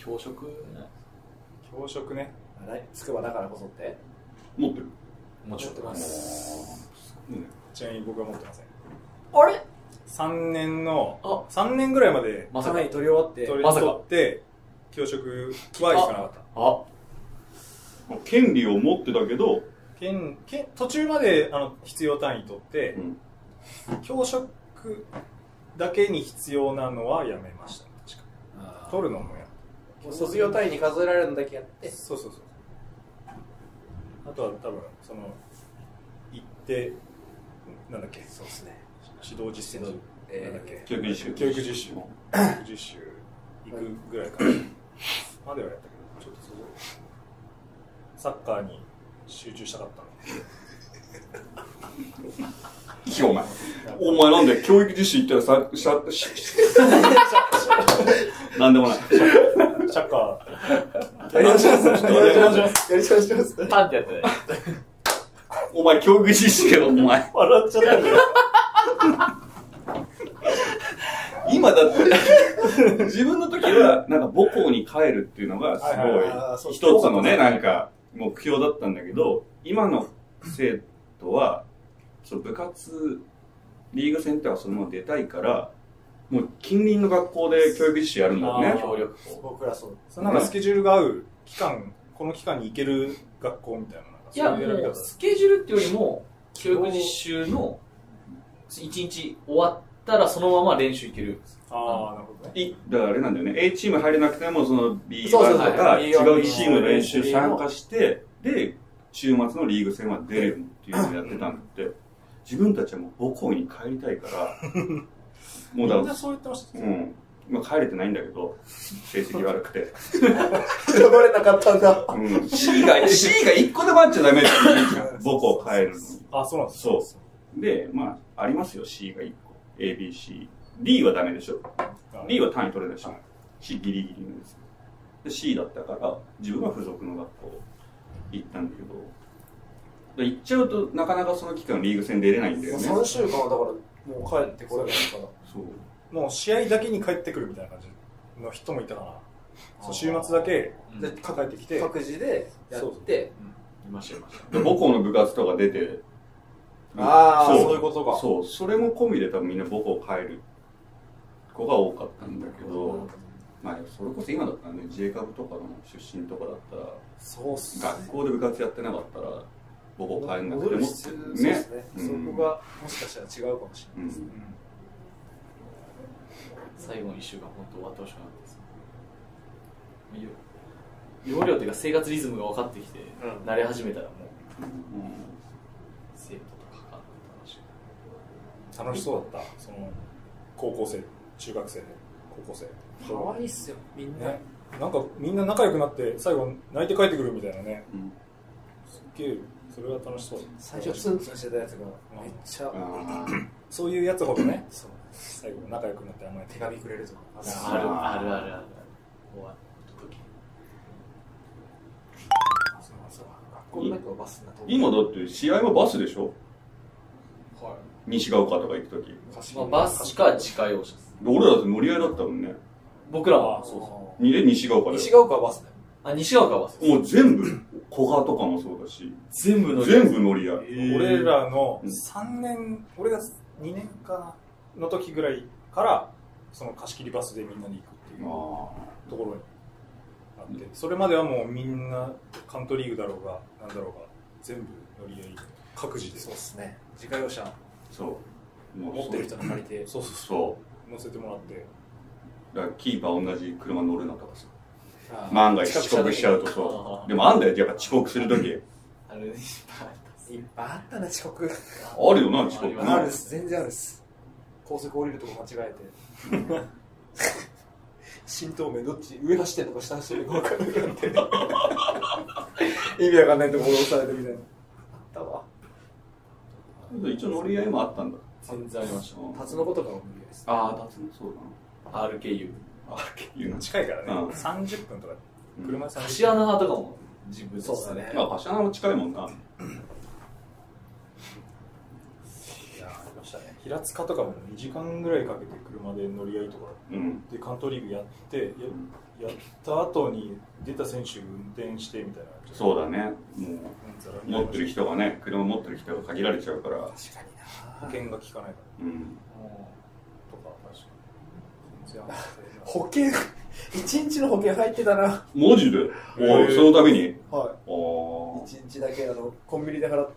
教職ね。 筑波だからこそって持ってる。 持ってます。 ちなみに僕は持ってません。 あれ 3年ぐらいまでまさか取り終わって取って教職は行かなかった。 権利を持ってたけど途中まで必要単位取って、教職だけに必要なのはやめました。確か取るのもや卒業単位に数えられるのだけやって。 そうあとは多分行ってなんだっけ、 そうですね、 指導実践なんだっけ、 教育実習行くぐらいからまではやったけど、ちょっとサッカーに集中したかったので。 お前なんで教育実習行ったらなんでもない。 サッカーやり直しますパンってやってね。 お前教育実習やろ、お前。 笑っちゃったんだよ。 今だって自分の時はなんか母校に帰るっていうのがすごい一つのね、なんか目標だったんだけど、今の生徒は部活リーグ戦ってはそのまま出たいから、もう近隣の学校で教育実習やるんだよね。 協力僕らそう。 なんかスケジュールが合う期間、この期間に行ける学校みたいな。 いや、もうスケジュールっていうよりも教育実習の1日終わったらそのまま練習行ける。 ああ、なるほどね。 だからあれなんだよね。A チーム入れなくてもその B1 とか違うチームの練習参加して、で週末のリーグ戦は出れるっていうのをやってたんだって。自分たちはもう母校に帰りたいからもうだからみんなそう言ってました。 まあ帰れてないんだけど、成績悪くて選ばれなかったんだ。 C が1個でもあっちゃダメだよ母校帰るの。 あ、そうなんです。 そうで、まあありますよ。 C が1個 ABC。D はダメでしょ。D は単位取れるでしょ。C ギリギリなんですよ。で C だったから自分は付属の学校行ったんだけど、行っちゃうとなかなかその期間リーグ戦出れないんだよね。 3週間はだからもう帰ってこれないから。 そうもう試合だけに帰ってくるみたいな感じの人もいたかな。週末だけ帰ってきて各自でやっていました母校の部活とか出て、 そういうことか。 そう、それも込みで多分みんな母校帰る子が多かったんだけど、まあそれこそ今だったらね、 J カブとかの出身とかだったら、学校で部活やってなかったら母校帰んなくてもね、 そこがもしかしたら違うかもしれないですね。 最後の1週間本当終わってほしくなかったです。要領っていうか生活リズムが分かってきて、慣れ始めたらもう、生徒とか楽しそうだった。その高校生、中学生、高校生。 可愛いっすよ、みんな。 なんかみんな仲良くなって最後泣いて帰ってくるみたいなね。すっげえそれは楽しそう。 最初ツンツンしてたやつがめっちゃ、 そういうやつほどね、最後仲良くなって甘えて手紙くれるとか。 ある終わった時。 学校の中はバスなと今だって試合はバスでしょ。西が丘とか行くとき、 バスか自家用車です。 俺らだって乗り合いだったもんね。 僕らはそう西が丘で。 西が丘はバスだよ。 西が丘はバスです。 もう全部古賀とかもそうだし、 全部乗り合い。 俺らの3年、俺が2年かの時ぐらいからその貸し切りバスでみんなで行くっていうところにあって、それまではもうみんなカントリーグだろうがなんだろうが全部乗り合い各自で。 そうですね、自家用車持ってる人の借りて、 そう乗せてもらって、 だからキーパー同じ車乗るなとかさ、万が一遅刻しちゃうとそう。でもあんだよ、やっぱ遅刻するとき。 いっぱいあったな、遅刻。 あるよな、遅刻。 あるっす、全然あるっす。高速降りるとこ間違えて。新東名どっち上走ってんのか下走ってんのか分かんなくなって。意味わかんないところ押されてみたいな。あったわ。 一応乗り合いもあったんだ。 全然ありました。 タツノコとかも無理です。 タツノそうだな。 RKU。 近いからね。30分とか。車で柏の葉とかも自分そうですね。 まあ柏の葉も近いもんな。 いや、ありましたね。 平塚とかも2時間ぐらいかけて車で乗り合いとかで関東リーグやってやった後に出た選手運転してみたいな。 そうだね。もう持ってる人がね、車持ってる人が限られちゃうから。確かにな。 保険が効かないから。とか確かに。 保険1日の保険入ってたな。 マジで？そのために？ はい。1日だけコンビニで払って。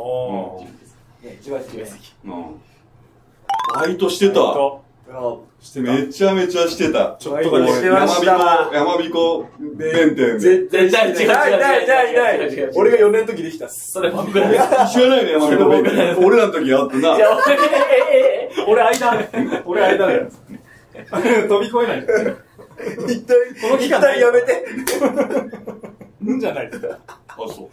バイトしてた。めちゃめちゃしてた。 ちょっとだけしてました。 山彦弁店。 絶対違う。 俺が4年の時できたっす。 それ僕ら。 知らないね、山彦弁店。俺らの時あったな。 俺間だよ。 飛び越えない。 一旦やめて。 んじゃないですか。 あ、そう。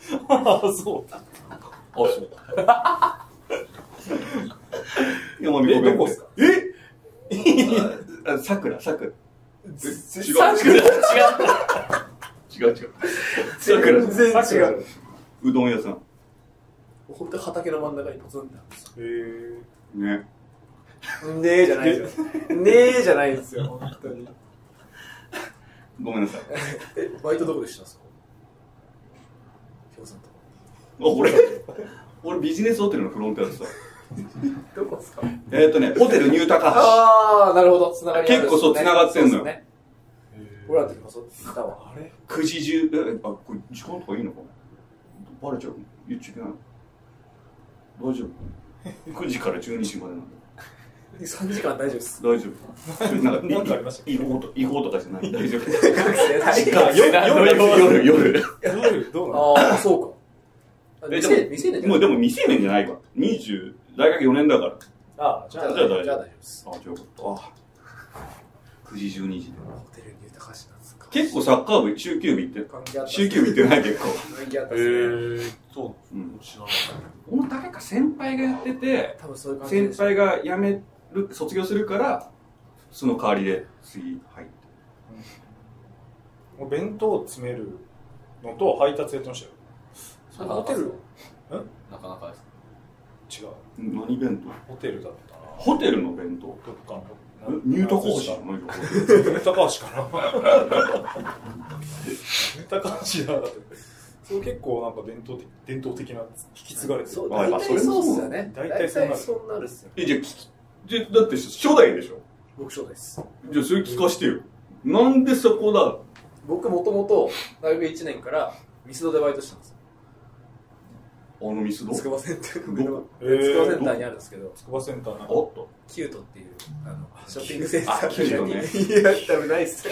山彦弁店。 どこっすか？ さくら。違う。 全然違う。 うどん屋さん。 本当に畑の真ん中にポツンってあるんですよ。 ね。 ねえじゃないですよ。ねえじゃないですよ、本当に。 ごめんなさい。 バイトどこでしたんですか？ 俺ビジネスホテルのフロントやってた。 どこですか？ ホテルニュータカハシ。 ああ、なるほど。つながり結構そう繋がってんのよ。 俺らの時もそういたわ。 あれ 9時10、これ時間とかいいのかな？バレちゃう？言っちゃいけない？大丈夫？9時から12時までなんだ。 3時間大丈夫です。 大丈夫。 なんかありましたっけ？ 違法とかじゃない。大丈夫。夜。 どうなの？ ああ、そうか。未成年もうでも未成年じゃないわ。大学4年だから。 ああ、じゃあ大丈夫です。 あ、じゃあよかった。9時12時で。 ホテルニュータカシなんですか。 結構サッカー部、週休日行って。週休日行ってない結構。 そう。 知らなかった。もう誰か先輩がやってて、 多分そういう感じ先輩が辞める、卒業するから、その代わりで次入って。 弁当詰めるのと配達やってましたよ。 ホテル？ なかなかです。 違う。 何弁当？ ホテルだったな。 ホテルの弁当？ どっかの。 ニュータカハシじゃないの？ ニュータカハシかな。ニュータカハシだって。それ結構なんか伝統的な引き継がれてる。 そう、大体そうっすよね。 大体そうなるっすよ。 じゃだって初代でしょ？ 僕初代です。 じゃあそれ聞かしてよ。なんでそこだ？ 僕もともと大学1年からミスドでバイトしたんですよ。 ミスド？ 筑波センター筑波センターにあるんですけど、 筑波センターなんかキュートっていうショッピングセンターキュートね。 いや、多分ないっすよ。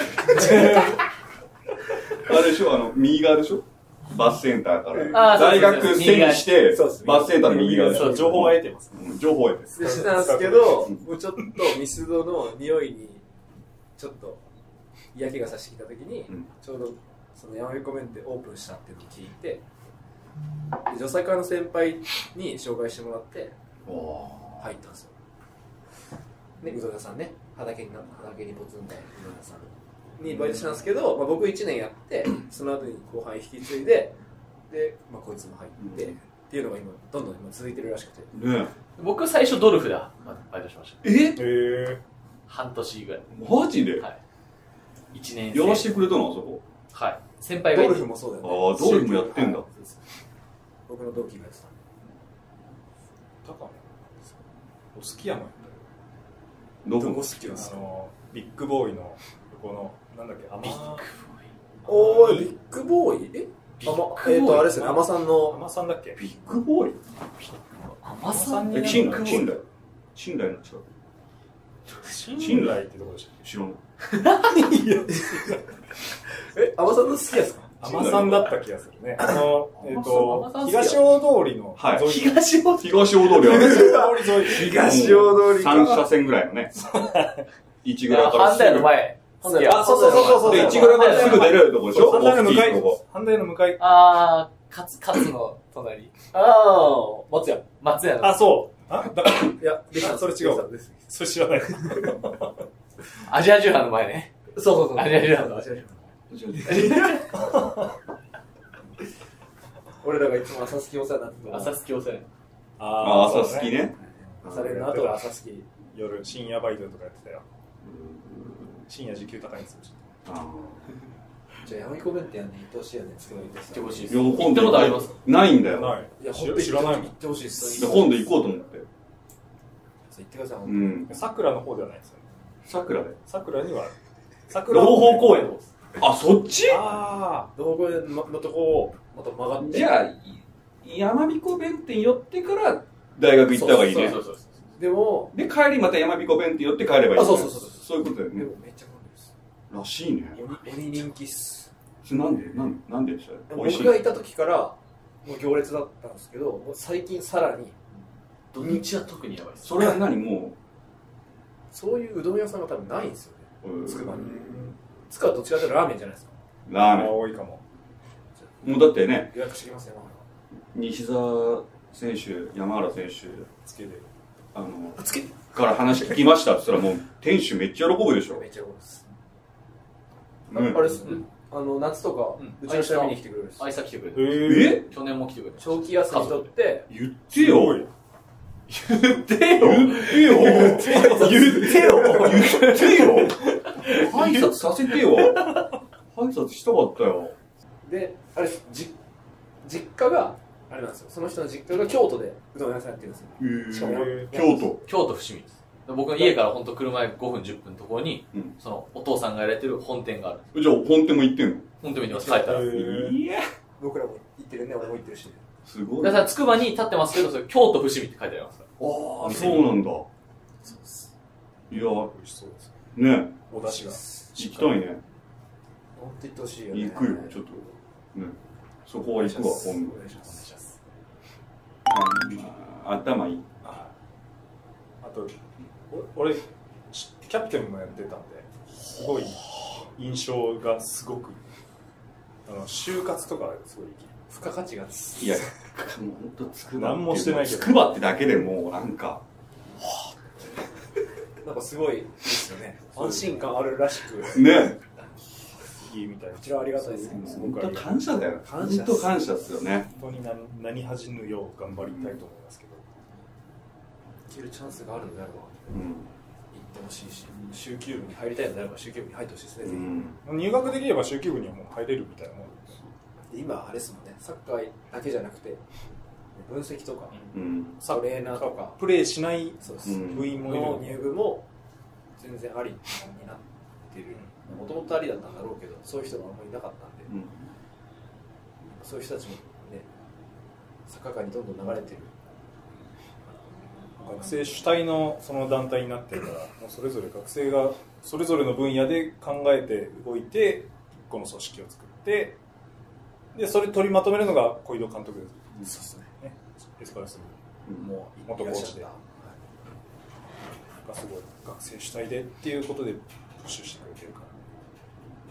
あれでしょ、右側でしょ、バスセンターから大学背にしてバスセンターの右側でしょ。 情報は得てます。 情報は得てます。 してたんですけど、もうちょっとミスドの匂いにちょっと嫌気がさしてきた時に、ちょうどその山彦弁店オープンしたっていうのを聞いて、女性会の先輩に紹介してもらって入ったんですよ。ね、うどん屋さんね、畑にポツンとうどん屋さんにバイトしたんですけど、僕1年やってその後に後輩引き継いで、で、こいつも入って、っていうのが今どんどん続いてるらしくて、 僕最初ドルフでバイトしました。半年ぐらい。 マジで？ はい。1年生やらしてくれたの？あそこ。 はい。先輩がドルフもそうだよね。 ああ、ドルフもやってんだ。 僕の同期がやってた。 高野お好きやもんやったよ。どこ好きなんですか？ ビッグボーイの横のなんだっけ、 ビッグボーイ。 おー、ビッグボーイ？あれですね、海女さんの。 海女さんだっけ？ ビッグボーイ？ 海女さんに信頼の近く。 信頼ってとこでしたっけ？ 知らない。 海女さんの好きですか？ 海女さんだった気がするね。東大通りの東大通り東大通り 3車線ぐらいのね。市倉から反対の前。 そう。 で、市倉からすぐ出るとこでしょ？ 反対の向かい。 あー、勝の隣。 松屋。 あ、そう。いや、 それ違うわ。それ知らない。 アジア重版の前ね。 そう。 アジア重版の。 俺らがいつも朝好きお世話になってた。 朝好きお世話に。 朝好きね。 朝練の後は朝スキー。 夜深夜バイトとかやってたよ。深夜時給高いんですよ。 じゃあ山彦弁ってやんね、行ってほしいよね。つくば行ってほしいです。 行ったことあります？ ないんだよ。 いや、 知らないもん。 行ってほしいです。 今度行こうと思って。 行ってください。 うん。 桜の方ではないですよね。 桜で。 桜には同方公園の。 あ、そっち？ ああ、同方公園のとこをまた曲がって。 じゃあ山彦弁店寄ってから大学行った方がいいね。 そうでもで帰りまた山彦弁店寄って帰ればいい。 そうそういうことだよね。 でもめっちゃ混んでるです。 らしいね。 鬼人気っす。 なんででした？ 僕がいた時からもう行列だったんですけど、もう最近さらに土日は特にやばいです。 それは何もうそういううどん屋さんが多分ないんですよね。つくばに。つくばどっちかというとラーメンじゃないですか。 ラーメン多いかも。 もうだってね、 予約してきますよ。 西澤選手、山原選手つけでから話聞きましたって言ったらもう店主めっちゃ喜ぶでしょ。 めっちゃ喜ぶです。 あれですね。夏とかうちの下見に来てくれるです。 あいさ来てくれる。去年も来てくれた。 長期休み取って言ってよ。 言ってよ。 挨拶させてよ。挨拶したかったよ。 で、あれ実家があれなんですよ。その人の実家が京都でうどん屋さんやってるんですよ。しかも京都伏見です。僕の家から本当車で5分10分のところに、そのお父さんがやられてる本店がある。 じゃあ本店も行ってんの？ 本店も行ってます。帰ったら。 いや。 僕らも行ってるね。俺も行ってるし。 すごい。 だからつくばに立ってますけど、それ京都伏見って書いてありますから。 ああ、そうなんだ。そうです。いや、美味しそうですね。 お出汁が。 行きたいね。 本当行ってほしいよね。 行くよ、ちょっと。ね。そこは行くわ、今度。 お願いします。 頭いい。 あと、俺、キャプテンもやってたんで、すごい印象がすごく、就活とかすごい付加価値が。 いや、本当つくば。 何もしてないけど。 つくばってだけでもうなんか、 なんかすごいですよね。安心感あるらしく。 ね。 いいみたいな。 こちらありがたいですね。 本当感謝だよ。本当感謝ですよね。 本当に何恥じぬよう頑張りたいと思いますけど。 行けるチャンスがあるのであれば、行ってほしいし、週休部に入りたいのであれば週休部に入ってほしいですね。 入学できれば週休部にはもう入れるみたいなもん。 今あれですもんね。サッカーだけじゃなくて分析とか、 トレーナーとかプレーしない部員もの入部も全然ありになってる。もともとありだったんだろうけど、そういう人があんまりいなかったんで、そういう人たちもね、サッカー界にどんどん流れてる。 学生主体のその団体になってるから、もうそれぞれ学生がそれぞれの分野で考えて動いて、この組織を作って、でそれ取りまとめるのが小井戸監督です。そうですね。エスパルスもう元コーチで、がすごい学生主体でっていうことでプッシュしてくれてるから、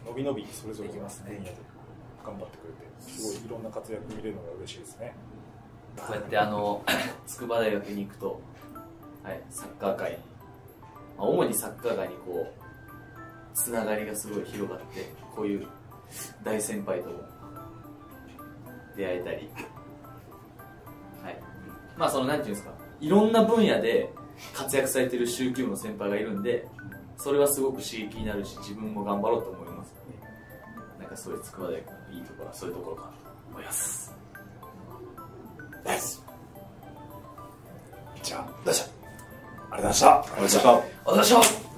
のびのびそれぞれの分野で頑張ってくれて、すごいいろんな活躍見れるのが嬉しいですね。 こうやって筑波大学に行くと、はい、サッカー界、主にサッカー界にこうつながりがすごい広がって、こういう大先輩とも出会えたり、はい、まあそのなんていうんですか、いろんな分野で活躍されてる週休部の先輩がいるんで、それはすごく刺激になるし、自分も頑張ろうと思いますので、なんかそういう筑波大学のいいところはそういうところかなと思います。 ナイス。じゃあ、ありがとうございました。 ありがとうございました。